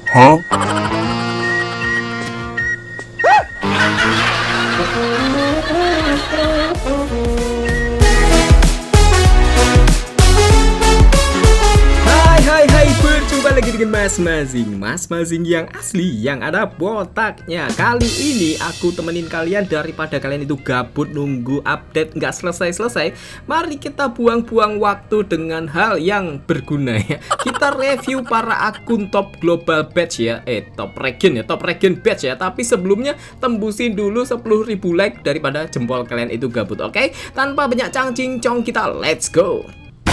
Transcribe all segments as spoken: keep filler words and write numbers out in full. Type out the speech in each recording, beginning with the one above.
Huh? Hai hai hai, berjumpa lagi dengan Mas Mazing. Mas Mazing yang asli, yang ada botaknya. Kali ini aku temenin kalian daripada kalian itu gabut nunggu update nggak selesai-selesai. Mari kita buang-buang waktu dengan hal yang berguna ya. Kita review para akun top global badge ya. Eh, top region ya, top region badge ya. Tapi sebelumnya tembusin dulu sepuluh ribu like daripada jempol kalian itu gabut, oke? Tanpa banyak cang-cincong, kita let's go.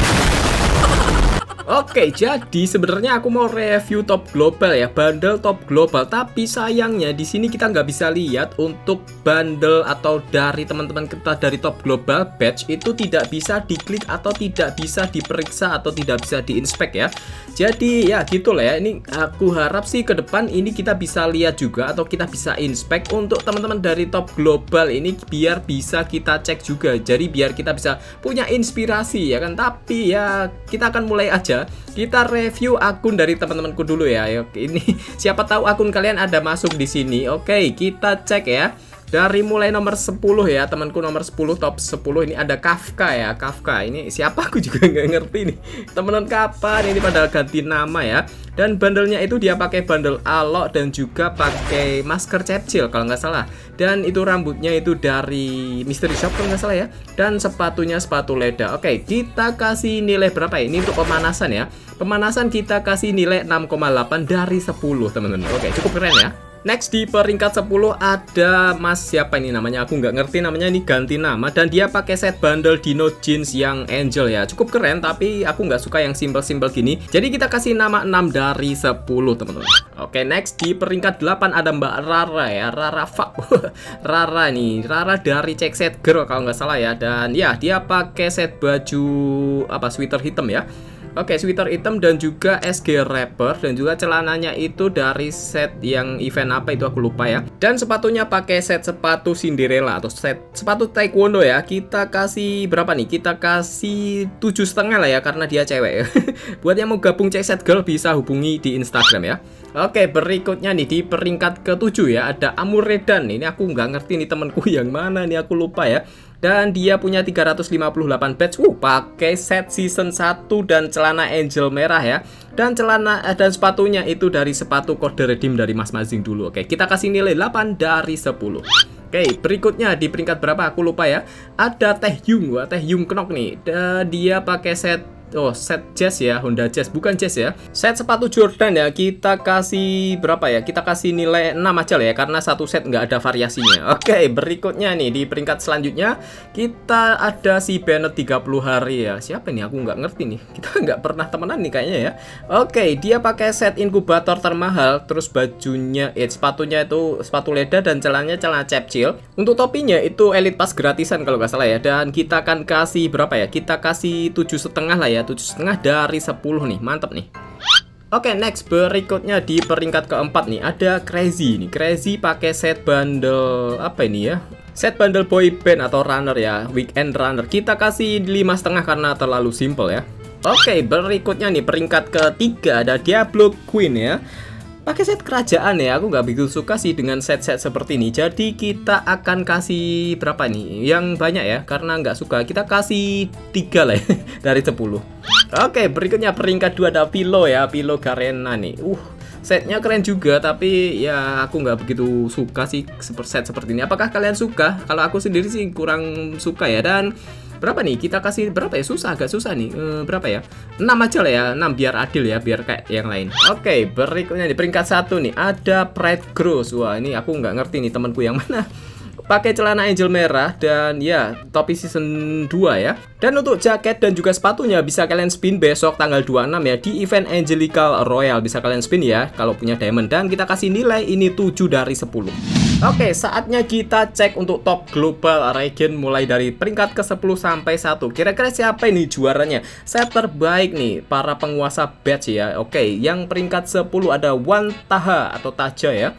Oke, jadi sebenarnya aku mau review top global ya, bundle top global. Tapi sayangnya di sini kita nggak bisa lihat untuk bundle atau dari teman-teman kita dari top global badge itu tidak bisa diklik atau tidak bisa diperiksa atau tidak bisa diinspek ya. Jadi ya gitulah ya. Ini aku harap sih ke depan ini kita bisa lihat juga atau kita bisa inspek untuk teman-teman dari top global ini biar bisa kita cek juga. Jadi biar kita bisa punya inspirasi ya kan. Tapi ya kita akan mulai aja. Kita review akun dari teman-temanku dulu ya. Ini siapa tahu akun kalian ada masuk di sini. Oke, kita cek ya. Dari mulai nomor sepuluh ya, temanku nomor sepuluh, top sepuluh ini ada Kafka ya. Kafka ini siapa aku juga nggak ngerti nih. Temenan kapan ini padahal ganti nama ya. Dan bandelnya itu dia pakai bandel alok dan juga pakai masker Churchill kalau nggak salah. Dan itu rambutnya itu dari Mystery Shop kalau nggak salah ya. Dan sepatunya sepatu leda. Oke, kita kasih nilai berapa ya? Ini untuk pemanasan ya. Pemanasan kita kasih nilai enam koma delapan dari sepuluh teman-teman. Oke, cukup keren ya. Next di peringkat sepuluh ada Mas siapa ini namanya, aku nggak ngerti namanya, ini ganti nama dan dia pakai set bundle Dino Jeans yang Angel ya. Cukup keren tapi aku nggak suka yang simple-simple gini. Jadi kita kasih nama enam dari sepuluh teman-teman. Oke, next di peringkat delapan ada Mbak Rara ya. Rara fuck. Rara nih, Rara dari Check Set Girl kalau nggak salah ya. Dan ya dia pakai set baju apa sweater hitam ya. Oke, sweater hitam dan juga S G rapper dan juga celananya itu dari set yang event apa itu aku lupa ya. Dan sepatunya pakai set sepatu Cinderella atau set sepatu taekwondo ya. Kita kasih berapa nih? Kita kasih tujuh setengah lah ya karena dia cewek. Buat yang mau gabung Check Set Girl bisa hubungi di Instagram ya. Oke, berikutnya nih di peringkat ketujuh ya ada Amuredan. Ini aku nggak ngerti nih temanku yang mana nih, aku lupa ya. Dan dia punya tiga ratus lima puluh delapan badge. Uh, pakai set season satu dan celana Angel merah ya. Dan celana dan sepatunya itu dari sepatu kode redeem dari Mas Mazing dulu. Oke, kita kasih nilai delapan dari sepuluh. Oke, berikutnya di peringkat berapa aku lupa ya. Ada Taehyung, wah Taehyung Knock nih. Dan dia pakai set oh, set Jazz ya, Honda Jazz, bukan Jazz ya. Set sepatu Jordan ya, kita kasih berapa ya? Kita kasih nilai enam aja lah ya, karena satu set nggak ada variasinya. Oke, berikutnya nih, di peringkat selanjutnya, kita ada si Bennett tiga puluh hari ya. Siapa nih? Aku nggak ngerti nih. Kita nggak pernah temenan nih kayaknya ya. Oke, dia pakai set inkubator termahal, terus bajunya, eh, sepatunya itu sepatu leda dan celananya celana Churchill. Untuk topinya itu Elite Pass gratisan kalau nggak salah ya. Dan kita akan kasih berapa ya? Kita kasih tujuh setengah lah ya. tujuh setengah dari sepuluh nih, mantap nih. Oke, okay, next berikutnya di peringkat keempat nih ada Crazy nih. Crazy pakai set bundle apa ini ya? Set bundle boy band atau runner ya, weekend runner. Kita kasih lima setengah karena terlalu simple ya. Oke, okay, berikutnya nih peringkat ketiga ada Diablo Queen ya. Pakai set kerajaan ya, aku nggak begitu suka sih dengan set-set seperti ini. Jadi kita akan kasih berapa nih? Yang banyak ya, karena nggak suka. Kita kasih tiga lah ya, dari sepuluh. Oke, berikutnya peringkat dua ada Pilo ya, Pilo Garena nih. Uh, setnya keren juga, tapi ya aku nggak begitu suka sih set seperti ini. Apakah kalian suka? Kalau aku sendiri sih kurang suka ya. Dan berapa nih? Kita kasih berapa ya? Susah, agak susah nih. E, berapa ya? enam aja lah ya. enam biar adil ya, biar kayak yang lain. Oke, berikutnya di peringkat satu nih ada Pride Gross. Wah, ini aku nggak ngerti nih temanku yang mana. Pakai celana Angel merah dan ya topi season dua ya. Dan untuk jaket dan juga sepatunya bisa kalian spin besok tanggal dua puluh enam ya di event Angelical Royal. Bisa kalian spin ya kalau punya diamond. Dan kita kasih nilai ini tujuh dari sepuluh. Oke, saatnya kita cek untuk top global region mulai dari peringkat ke sepuluh sampai satu. Kira-kira siapa ini juaranya? Set terbaik nih para penguasa badge ya. Oke, yang peringkat sepuluh ada Wan Taha atau Taja ya.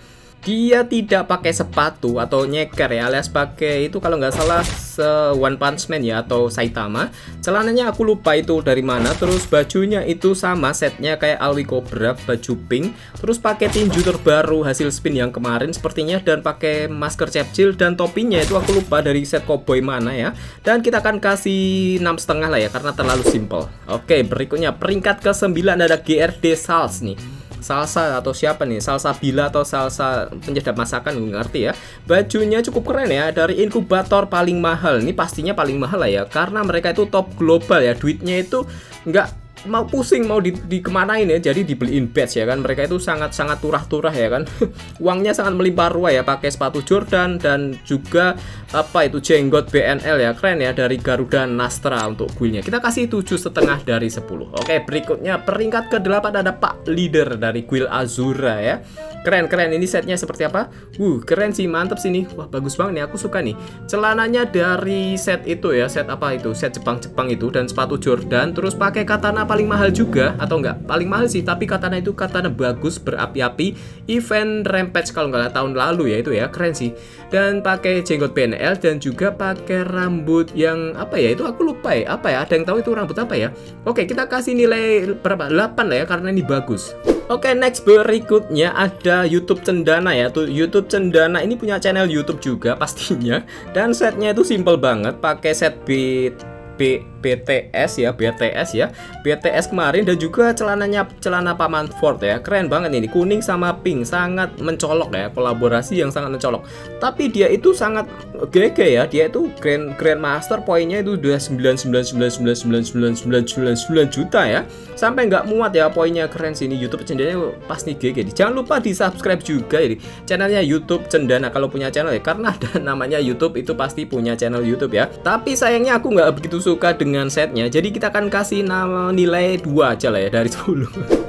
Dia tidak pakai sepatu atau nyeker ya, alias pakai itu kalau nggak salah One Punch Man ya atau Saitama. Celananya aku lupa itu dari mana. Terus bajunya itu sama setnya kayak Alwi Cobra, baju pink. Terus pakai tinju terbaru hasil spin yang kemarin sepertinya, dan pakai masker Chapchill, dan topinya itu aku lupa dari set cowboy mana ya. Dan kita akan kasih enam setengah lah ya karena terlalu simple. Oke, berikutnya peringkat ke sembilan ada G R D Salsa nih. Salsa atau siapa nih? Salsa Bila atau salsa penyedap masakan, gue ngerti ya. Bajunya cukup keren ya, dari inkubator paling mahal. Ini pastinya paling mahal lah ya, karena mereka itu top global ya. Duitnya itu nggak mau pusing mau di, dikemanain ya, jadi dibeliin badge ya kan. Mereka itu sangat-sangat turah-turah ya kan. Uangnya sangat melimpah ruah ya, pakai sepatu Jordan dan juga apa itu jenggot B N L ya, keren ya, dari Garuda Nastra untuk guildnya. Kita kasih tujuh setengah dari sepuluh. Oke, berikutnya peringkat ke delapan ada Pak Leader dari guild Azura ya. Keren-keren, ini setnya seperti apa? Uh, keren sih, mantep sih nih. Wah, bagus banget nih, aku suka nih. Celananya dari set itu ya, set apa itu? Set Jepang-Jepang itu, dan sepatu Jordan. Terus pakai katana paling mahal juga, atau enggak? Paling mahal sih, tapi katana itu katana bagus, berapi-api. Event Rampage kalau nggak tahun lalu ya itu ya, keren sih. Dan pakai jenggot B N L dan juga pakai rambut yang apa ya? Itu aku lupa ya. Apa ya? Ada yang tahu itu rambut apa ya? Oke, kita kasih nilai berapa? delapan lah ya, karena ini bagus. Oke, next berikutnya ada YouTube Cendana ya. Tuh, YouTube Cendana ini punya channel YouTube juga pastinya. Dan setnya itu simple banget, pakai set beat B, BTS ya, B T S ya, B T S kemarin, dan juga celananya celana Paman Ford ya, keren banget ini, kuning sama pink, sangat mencolok ya, kolaborasi yang sangat mencolok. Tapi dia itu sangat G G ya, dia itu Grand Grandmaster, poinnya itu udah sembilan sembilan sembilan sembilan sembilan sembilan sembilan sembilan sembilan juta ya, sampai nggak muat ya, poinnya keren sini. YouTube Cendana pasti G G. Jangan lupa di subscribe juga ya channelnya YouTube Cendana kalau punya channel ya, karena ada namanya YouTube itu pasti punya channel YouTube ya. Tapi sayangnya aku nggak begitu suka dengan setnya, jadi kita akan kasih nama nilai dua aja lah ya dari sepuluh.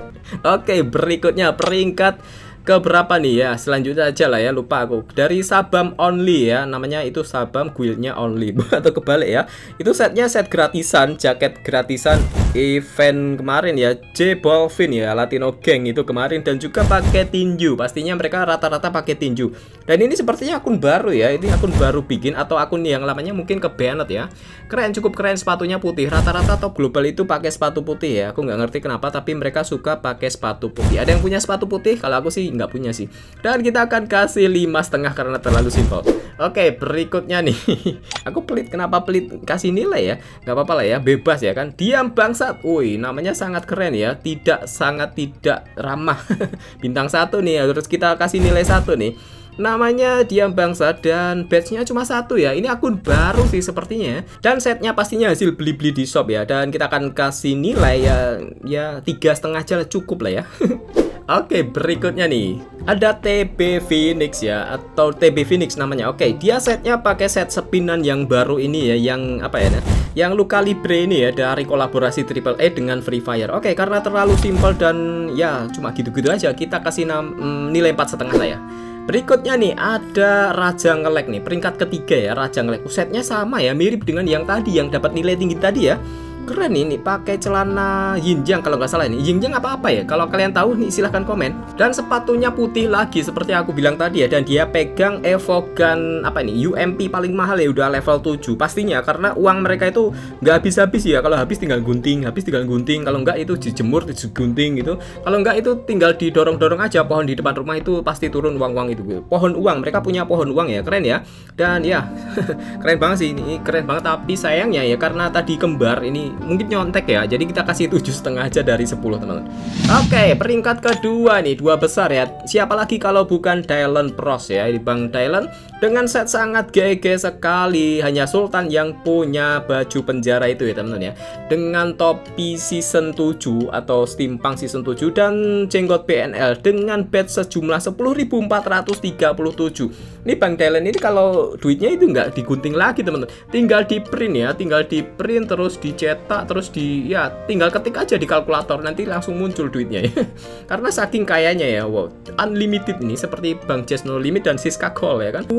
Oke, berikutnya peringkat ke berapa nih ya, selanjutnya aja lah ya, lupa aku, dari Sabam Only ya, namanya itu Sabam guildnya Only atau kebalik ya. Itu setnya set gratisan, jaket gratisan event kemarin ya, J Balvin ya, Latino Gang itu kemarin, dan juga pakai tinju, pastinya mereka rata-rata pakai tinju. Dan ini sepertinya akun baru ya, ini akun baru bikin atau akun yang lamanya mungkin ke banned ya. Keren, cukup keren, sepatunya putih, rata-rata top global itu pakai sepatu putih ya. Aku nggak ngerti kenapa, tapi mereka suka pakai sepatu putih. Ada yang punya sepatu putih? Kalau aku sih nggak punya sih. Dan kita akan kasih lima setengah karena terlalu simpel. Oke, berikutnya nih. Aku pelit, kenapa pelit kasih nilai ya? Nggak apa-apa lah ya, bebas ya kan. Diam bangsat. Woi, namanya sangat keren ya, tidak sangat tidak ramah. Bintang satu nih ya, terus kita kasih nilai satu nih. Namanya Diam Bangsa dan badge-nya cuma satu ya. Ini akun baru sih sepertinya. Dan setnya pastinya hasil beli-beli di shop ya. Dan kita akan kasih nilai ya ya tiga setengah aja cukup lah ya. Oke, berikutnya nih ada T B Phoenix ya, atau T B Phoenix namanya. Oke, dia setnya pakai set spinan yang baru ini ya, yang apa ya, yang Luka Libre ini ya, dari kolaborasi Triple A dengan Free Fire. Oke, karena terlalu simpel dan ya cuma gitu-gitu aja, kita kasih mm, nilai empat setengah lah ya. Berikutnya nih ada Raja Ngelek nih, peringkat ketiga ya, Raja Ngelek. Setnya sama ya, mirip dengan yang tadi yang dapat nilai tinggi tadi ya. Keren ini, pakai celana Yinjang kalau nggak salah ini. Yinjang apa-apa ya? Kalau kalian tahu nih silahkan komen. Dan sepatunya putih lagi seperti aku bilang tadi ya. Dan dia pegang Evogan apa ini? U M P paling mahal ya, udah level tujuh. Pastinya karena uang mereka itu nggak habis-habis ya. Kalau habis tinggal gunting, habis tinggal gunting. Kalau nggak itu dijemur, digunting gitu. Kalau nggak itu tinggal didorong-dorong aja pohon di depan rumah itu pasti turun uang-uang itu. Pohon uang, mereka punya pohon uang ya, keren ya. Dan ya keren banget sih ini, keren banget. Tapi sayangnya ya karena tadi kembar ini mungkin nyontek ya, jadi kita kasih tujuh setengah aja dari sepuluh teman-teman. Oke, peringkat kedua nih, dua besar ya. Siapa lagi kalau bukan Dylan Pros ya, di Bang Dylan dengan set sangat G G sekali. Hanya Sultan yang punya baju penjara itu ya teman-teman ya, dengan topi season tujuh atau steampunk season tujuh dan jenggot B N L dengan badge sejumlah sepuluh ribu empat ratus tiga puluh tujuh. Ini Bang Dylan ini kalau duitnya itu nggak digunting lagi teman-teman, tinggal di print ya, tinggal di print terus dicetak, terus di ya tinggal ketik aja di kalkulator, nanti langsung muncul duitnya ya. Karena saking kayanya ya, wow, unlimited ini seperti Bang Jazz No Limit dan Siska Call ya kan.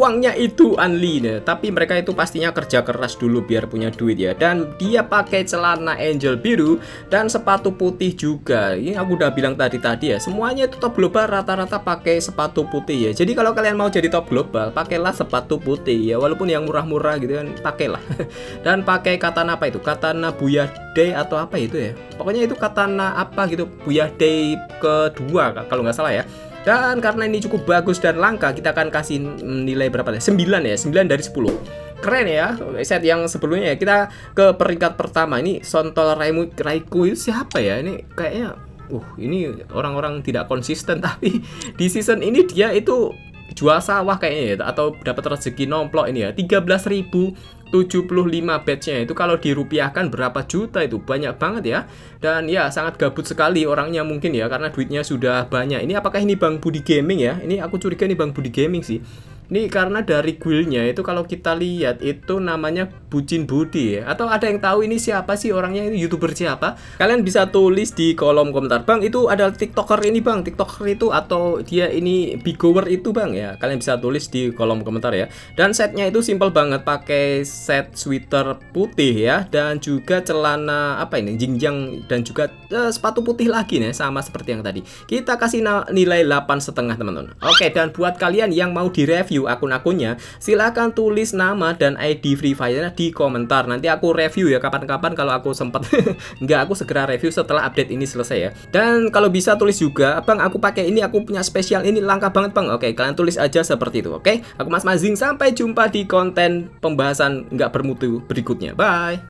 uangnya itu unli nih. Tapi mereka itu pastinya kerja keras dulu biar punya duit ya. Dan dia pakai celana angel biru dan sepatu putih juga. Ini aku udah bilang tadi tadi ya, semuanya itu top global rata-rata pakai sepatu putih ya. Jadi kalau kalian mau jadi top global, pakailah sepatu putih ya, walaupun yang murah-murah gitu kan, pakailah. Dan pakai katana apa itu? Katana Buyade atau apa itu ya? Pokoknya itu katana apa gitu, Buyade kedua kalau nggak salah ya. Dan karena ini cukup bagus dan langka, kita akan kasih nilai berapa deh? sembilan ya, sembilan dari sepuluh. Keren ya, set yang sebelumnya ya. Kita ke peringkat pertama. Ini Sontol Raimu Raiku itu siapa ya? Ini kayaknya uh ini orang-orang tidak konsisten, tapi di season ini dia itu jual sawah kayaknya ya, atau dapat rezeki nomplok ini ya. tiga belas ribu tujuh puluh lima batch-nya itu kalau dirupiahkan berapa juta, itu banyak banget ya. Dan ya sangat gabut sekali orangnya mungkin ya, karena duitnya sudah banyak. Ini apakah ini Bang Budi Gaming ya? Ini aku curiga ini Bang Budi Gaming sih. Ini karena dari guildnya itu kalau kita lihat itu namanya Bucin Budi ya. Atau ada yang tahu ini siapa sih orangnya, ini YouTuber siapa? Kalian bisa tulis di kolom komentar. Bang, itu ada TikToker ini Bang, TikToker itu atau dia ini bigower itu Bang ya. Kalian bisa tulis di kolom komentar ya. Dan setnya itu simple banget, pakai set sweater putih ya, dan juga celana apa ini jinjang, dan juga eh, sepatu putih lagi nih, sama seperti yang tadi. Kita kasih nilai delapan setengah teman-teman. Oke, dan buat kalian yang mau direview akun-akunnya, silahkan tulis nama dan I D Free Fire di komentar. Nanti aku review ya kapan-kapan kalau aku sempat. Enggak, aku segera review setelah update ini selesai ya. Dan kalau bisa tulis juga, Bang aku pakai ini, aku punya spesial ini, langka banget Bang. Oke, kalian tulis aja seperti itu. Oke, aku Mas Mazing, sampai jumpa di konten pembahasan nggak bermutu berikutnya. Bye.